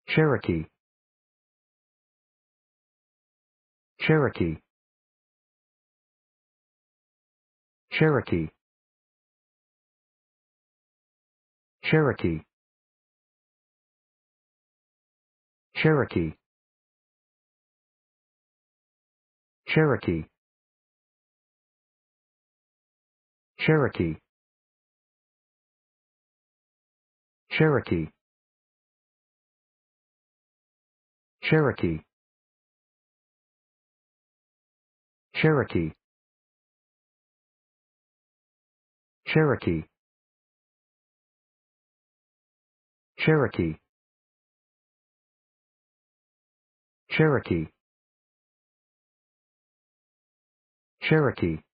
Cherokee, Cherokee, Cherokee, Cherokee, Cherokee, Cherokee, Cherokee, Cherokee, Cherokee, Cherokee, Cherokee, Cherokee, Cherokee, Cherokee,